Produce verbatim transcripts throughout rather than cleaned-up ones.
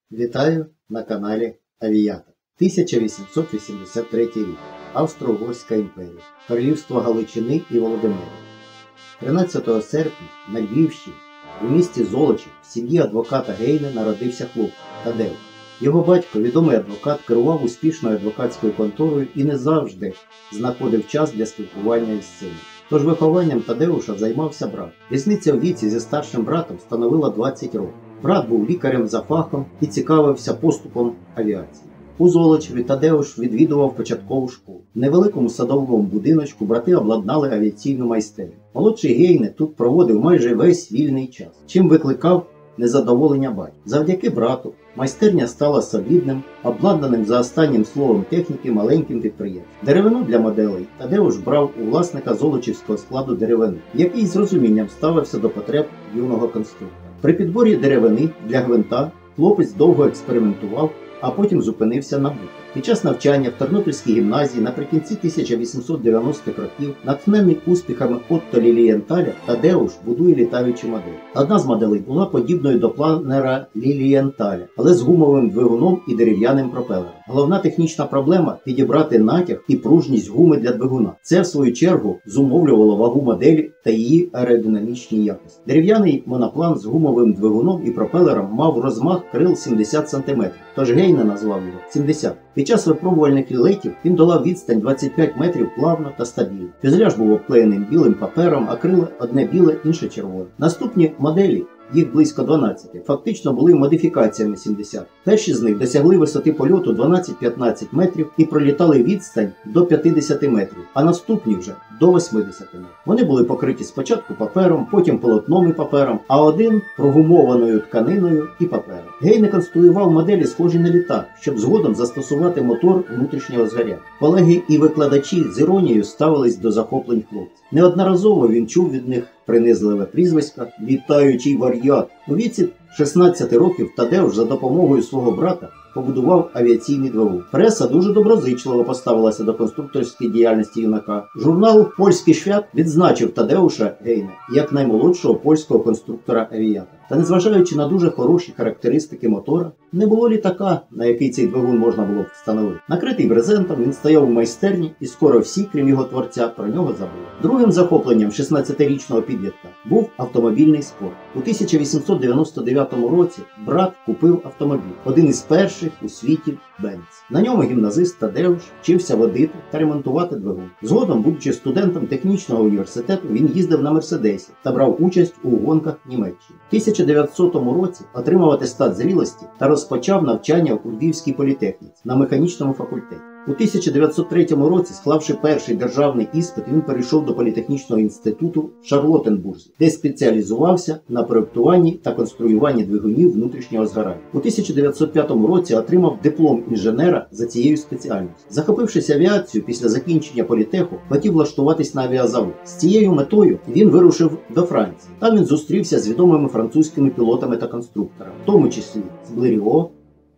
Вітаю на каналі Авіатор. тисяча вісімсот вісімдесят третій рік. Австро-Угорська імперія. Королівство Галичини і Володимира. тринадцятого серпня на Львівщині у місті Золочів в сім'ї адвоката Гейне народився хлопець Тадеуш. Його батько, відомий адвокат, керував успішною адвокатською конторою і не завжди знаходив час для спілкування із сином. Тож вихованням Тадеуша займався брат. Різниця у віці зі старшим братом становила двадцять років. Брат був лікарем за фахом і цікавився поступом авіації. У Золочеві Тадеуш відвідував початкову школу. В невеликому садовому будиночку брати обладнали авіаційну майстерню. Молодший Гейне тут проводив майже весь вільний час, чим викликав незадоволення батька. Завдяки брату майстерня стала солідним, обладнаним за останнім словом техніки маленьким підприємством. Деревину для моделей Тадеуш брав у власника золочівського складу деревини, який з розумінням ставився до потреб юного конструктора. При підборі деревини для гвинта хлопець довго експериментував, а потім зупинився на бутах. Під час навчання в Тернопільській гімназії наприкінці тисяча вісімсот дев'яностих років, натхнений успіхами Отто Лілієнталя, Тадеуш будує літаючі моделі. Одна з моделей була подібною до планера Лілієнталя, але з гумовим двигуном і дерев'яним пропелером. Головна технічна проблема – підібрати натяг і пружність гуми для двигуна. Це, в свою чергу, зумовлювало вагу моделі та її аеродинамічні якості. Дерев'яний моноплан з гумовим двигуном і пропелером мав розмах крил сімдесят сантиметрів, тож Гейне назвав його сімдесят. Під час випробувальних літів він долав відстань двадцять п'ять метрів плавно та стабільно. Фюзеляж був обклеєним білим папером, а крила одне біле, інше червоне. Наступні моделі, їх близько дванадцяти, фактично були модифікаціями сімдесят. Перші з них досягли висоти польоту дванадцять-п'ятнадцять метрів і пролітали відстань до п'ятдесят метрів, а наступні вже до восьмидесяти метрів. Вони були покриті спочатку папером, потім полотном і папером, а один прогумованою тканиною і папером. Гейне конструював моделі, схожі на літак, щоб згодом застосувати мотор внутрішнього згоряння. Колеги і викладачі з іронією ставились до захоплень хлопця. Неодноразово він чув від них принизливе прізвисько «літаючий вар'ят». У віці шістнадцяти років Тадеуш за допомогою свого брата побудував авіаційний двигун. Преса дуже доброзичливо поставилася до конструкторської діяльності юнака. Журнал «Польський Швят» відзначив Тадеуша Гейне як наймолодшого польського конструктора-авіатора. Та незважаючи на дуже хороші характеристики мотора, не було літака, на який цей двигун можна було б встановити. Накритий брезентом, він стояв у майстерні, і скоро всі, крім його творця, про нього забули. Другим захопленням шістнадцятирічного підлітка був автомобільний спорт. У тисяча вісімсот дев'яносто дев'ятому році брат купив автомобіль, один із перших у світі Бенц. На ньому гімназист Тадеуш вчився водити та ремонтувати двигун. Згодом, будучи студентом технічного університету, він їздив на Мерседесі та брав участь у гонках Німеччини. У тисяча дев'ятсотому році отримав атестат зрілості та розпочав навчання у Львівській політехніці на механічному факультеті. У тисяча дев'ятсот третьому році, склавши перший державний іспит, він перейшов до політехнічного інституту в Шарлоттенбурзі, де спеціалізувався на проєктуванні та конструюванні двигунів внутрішнього згорання. У тисяча дев'ятсот п'ятому році отримав диплом інженера за цією спеціальністю. Захопившись авіацією після закінчення політеху, хотів влаштуватись на авіазавод. З цією метою він вирушив до Франції. Там він зустрівся з відомими французькими пілотами та конструкторами, в тому числі з Блеріо,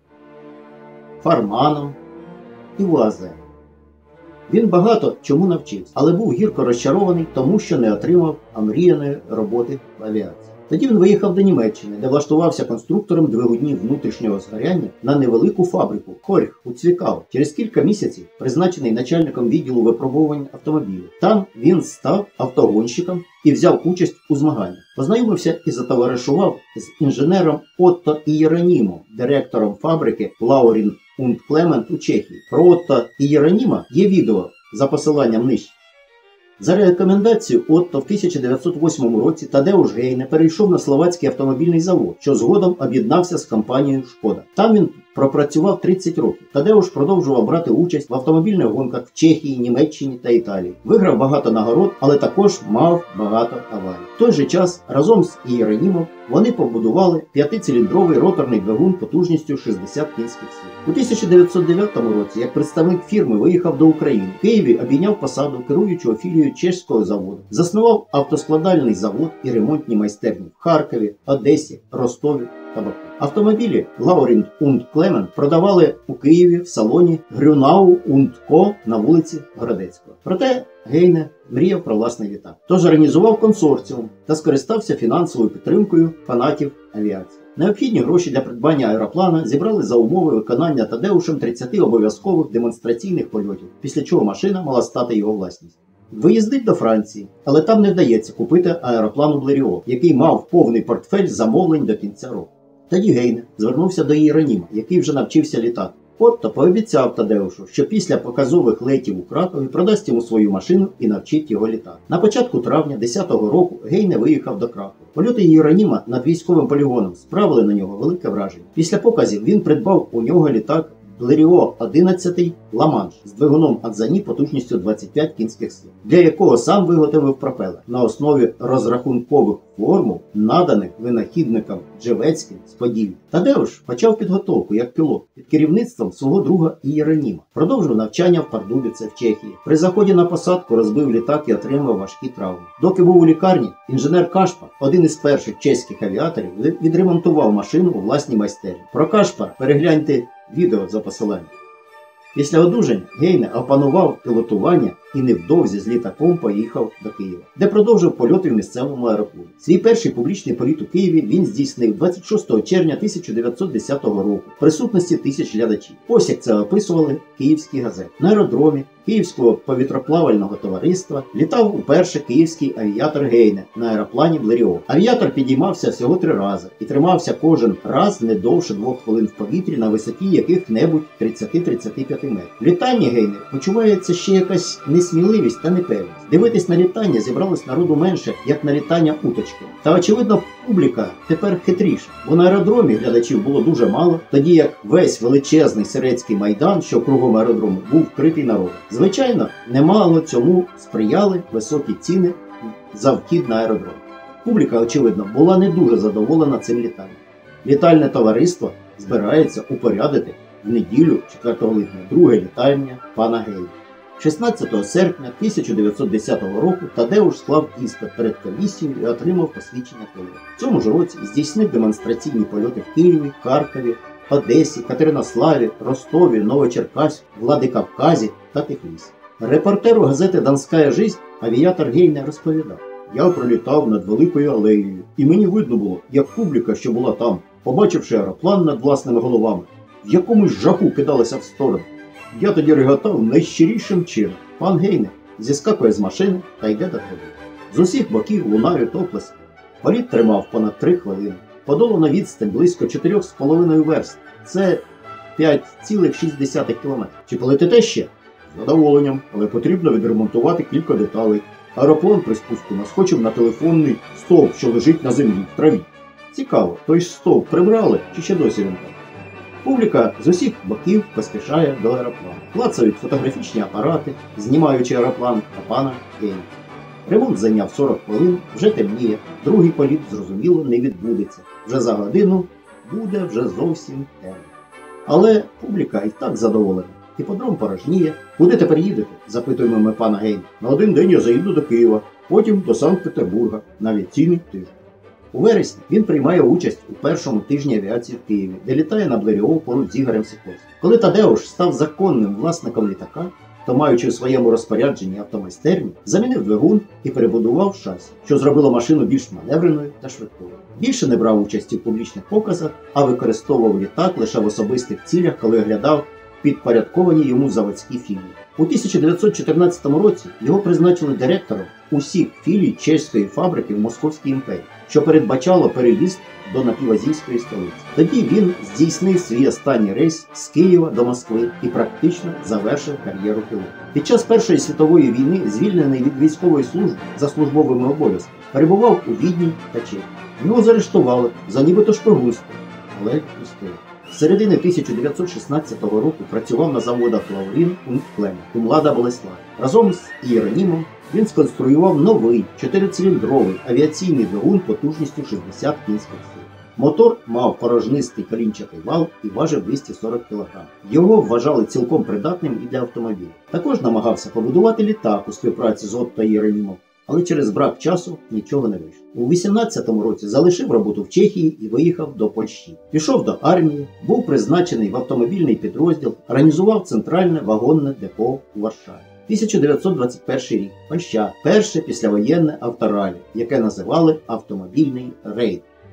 Фарманом і Вуазе. Він багато чому навчився, але був гірко розчарований, тому що не отримав омріяної роботи в авіації. Тоді він виїхав до Німеччини, де влаштувався конструктором двигунів внутрішнього згоряння на невелику фабрику Хорх у Цвікау. Через кілька місяців призначений начальником відділу випробувань автомобілів. Там він став автогонщиком і взяв участь у змаганнях. Познайомився і затоваришував з інженером Отто Ієронімом, директором фабрики Laurint und Clement у Чехії. Про Отто Ієроніма є відео за посиланням нижче. За рекомендацією Отто в тисяча дев'ятсот восьмому році Тадеуш Гейне перейшов на словацький автомобільний завод, що згодом об'єднався з компанією «Шкода». Там він пропрацював тридцять років. Тадеуш продовжував брати участь в автомобільних гонках в Чехії, Німеччині та Італії. Виграв багато нагород, але також мав багато аварій. В той же час разом з Ієронімом вони побудували п'ятициліндровий роторний двигун потужністю шістдесят кінських сил. У тисяча дев'ятсот дев'ятому році, як представник фірми, виїхав до України. В Києві обійняв посаду керуючого філією чеського заводу. Заснував автоскладальний завод і ремонтні майстерні в Харкові, Одесі, Ростові та Баку. Автомобілі Laurint und Clement продавали у Києві в салоні Грюнау und Ко на вулиці Городецького. Проте Гейне мріяв про власний літак. Тож організував консорціум та скористався фінансовою підтримкою фанатів авіації. Необхідні гроші для придбання аероплана зібрали за умови виконання Тадеушем тридцяти обов'язкових демонстраційних польотів, після чого машина мала стати його власністю. Виїздить до Франції, але там не вдається купити аероплану Блеріот, який мав повний портфель замовлень до кінця року. Тоді Гейне звернувся до Іероніма, який вже навчився літати. Отто пообіцяв Тадеушу, що після показових летів у Кракові продасть йому свою машину і навчить його літати. На початку травня десятого року Гейне виїхав до Кракова. Польоти Іероніма над військовим полігоном справили на нього велике враження. Після показів він придбав у нього літак Блеріот одинадцять Ла-Манш з двигуном Адзані потужністю двадцять п'ять кінських сил, для якого сам виготовив пропелер на основі розрахункових формул, наданих винахідникам Джевецьким з Поділля. Тадеуш почав підготовку як пілот під керівництвом свого друга Іероніма. Продовжив навчання в Пардубіце в Чехії. При заході на посадку розбив літак і отримав важкі травми. Доки був у лікарні, інженер Кашпар, один із перших чеських авіаторів, відремонтував машину у власній майстерні. Про Кашпар перегляньте відео за посиланням. Після одужання Гейне опанував пілотування і невдовзі з літаком поїхав до Києва, де продовжив польоти в місцевому аероклубі. Свій перший публічний політ у Києві він здійснив двадцять шостого червня тисяча дев'ятсот десятого року в присутності тисяч глядачів. Ось як це описували київські газети. На аеродромі Київського повітроплавального товариства літав уперше київський авіатор Гейне на аероплані Блеріот. Авіатор підіймався всього три рази і тримався кожен раз не довше двох хвилин в повітрі на висоті яких-небудь тридцять-тридцять п'ять метрів. В літанні Гейне почувається ще якась несміливість та непевність. Дивитись на літання зібралось народу менше, як на літання уточки. Та, очевидно, публіка тепер хитріша, бо на аеродромі глядачів було дуже мало, тоді як весь величезний Сирецький майдан, що кругом аеродрому, був вкритий народом. Звичайно, немало цьому сприяли високі ціни за вхід на аеродром. Публіка, очевидно, була не дуже задоволена цим літанням. Літальне товариство збирається упорядити в неділю четвертого липня друге літання пана Гейне. шістнадцятого серпня тисяча дев'ятсот десятого року Тадеуш склав іспит перед комісією і отримав посвідчення польоту. В цьому ж році здійснив демонстраційні польоти в Києві, Харкові, Одесі, Катеринославі, Ростові, Новочеркаську, Владикавказі та Тифлісі. Репортеру газети «Донська жизнь» авіатор Гейне розповідав: «Я пролітав над Великою алеєю, і мені видно було, як публіка, що була там, побачивши аероплан над власними головами, в якомусь жаху кидалася в сторону. Я тоді реготав найщирішим чином. Пан Гейне зіскакує з машини та йде до тебе. З усіх боків лунають оплески. Політ тримав понад три хвилини. Подолана відстань близько чотирьох з половиною верст. Це п'ять цілих шість десятих кілометрів. Чи полетите ще? З задоволенням, але потрібно відремонтувати кілька деталей. Аероплан при спуску наскочив на телефонний стовп, що лежить на землі, в траві. Цікаво, той стовп прибрали чи ще досі він там? Публіка з усіх боків поспішає до аероплану. Клацають фотографічні апарати, знімаючи аероплан та пана Гейне. Ремонт зайняв сорок хвилин, вже темніє. Другий політ, зрозуміло, не відбудеться. Вже за годину буде вже зовсім темно. Але публіка і так задоволена. Іпподром порожніє. Куди тепер їдете? Запитуємо ми пана Гейне. На один день я заїду до Києва, потім до Санкт-Петербурга на лекційний тиждень. У вересні він приймає участь у першому тижні авіації в Києві, де літає на Блеріот поруч з Ігорем Сікорським. Коли Тадеуш став законним власником літака, то, маючи в своєму розпорядженні автомайстерню, замінив двигун і перебудував шасі, що зробило машину більш маневреною та швидкою. Більше не брав участі в публічних показах, а використовував літак лише в особистих цілях, коли оглядав підпорядковані йому заводські філії. У тисяча дев'ятсот чотирнадцятому році його призначили директором усіх філій чеської фабрики в Московській імперії, що передбачало переїзд до напівазійської столиці. Тоді він здійснив свій останній рейс з Києва до Москви і практично завершив кар'єру пілота. Під час Першої світової війни, звільнений від військової служби за службовими обов'язками, перебував у Відні та Чехії. Його заарештували за нібито шпигунство, але пустили. З середини тисяча дев'ятсот шістнадцятого року працював на заводах Лаурін у Клемі, Кумлада Болеславі. Разом з Іеронімом він сконструював новий чотирициліндровий авіаційний двигун потужністю шістдесят кінських сил. Мотор мав порожнистий колінчатий вал і важив двісті сорок кілограмів. Його вважали цілком придатним і для автомобіля. Також намагався побудувати літак у співпраці з Отто Іеронімом, але через брак часу нічого не вийшло. У вісімнадцятому році залишив роботу в Чехії і виїхав до Польщі. Пішов до армії, був призначений в автомобільний підрозділ, організував центральне вагонне депо у Варшаві. тисяча дев'ятсот двадцять перший рік. Польща. Перше післявоєнне авторалі, яке називали автомобільний рейд.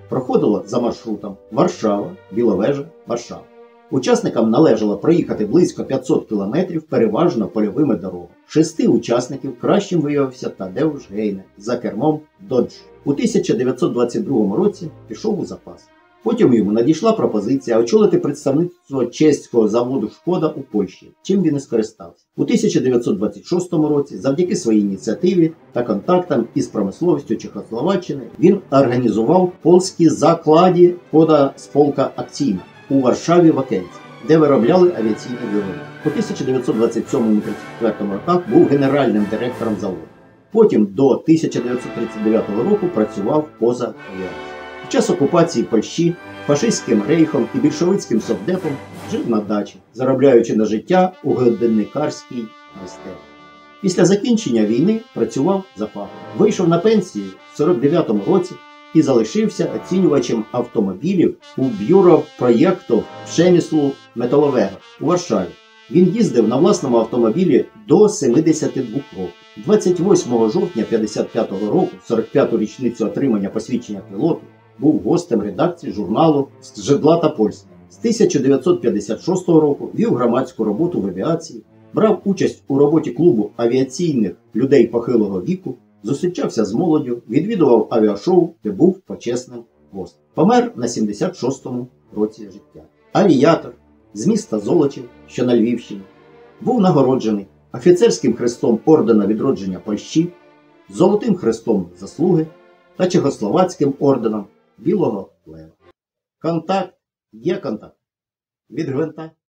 проходило за маршрутом Варшава, Біловежа, Варшава. Учасникам належало проїхати близько п'ятсот кілометрів переважно польовими дорогами. Шести учасників кращим виявився Тадеуш Гейне за кермом Dodge. У тисяча дев'ятсот двадцять другому році пішов у запас. Потім йому надійшла пропозиція очолити представництво чеського заводу «Шкода» у Польщі, чим він і скористався. У тисяча дев'ятсот двадцять шостому році, завдяки своїй ініціативі та контактам із промисловістю Чехословаччини, він організував польські закладі «Шкода Сполка Акційна» у Варшаві в Окенці, де виробляли авіаційні двигуни. У тисяча дев'ятсот двадцять сьомому — тридцять четвертому роках був генеральним директором заводу. Потім до тисяча дев'ятсот тридцять дев'ятого року працював поза авіацією. Під час окупації Польщі фашистським рейхом і більшовицьким совдепом жив на дачі, заробляючи на життя у годинникарській майстерні. Після закінчення війни працював за фахом. Вийшов на пенсію в сорок дев'ятому році і залишився оцінювачем автомобілів у бюро проєкту Przemysłu металового у Варшаві. Він їздив на власному автомобілі до семидесяти двох років. двадцять восьмого жовтня п'ятдесят п'ятого року, сорок п'яту річницю отримання посвідчення пілоту, був гостем редакції журналу «Жидлата Польська». З тисяча дев'ятсот п'ятдесят шостого року вів громадську роботу в авіації, брав участь у роботі клубу авіаційних людей похилого віку, зустрічався з молоддю, відвідував авіашоу, де був почесним гостем. Помер на сімдесят шостому році життя. Авіатор з міста Золочів, що на Львівщині, був нагороджений офіцерським хрестом ордена відродження Польщі, Золотим хрестом заслуги та Чехословацьким орденом Білого Лева. Контакт є контакт. Від гвинта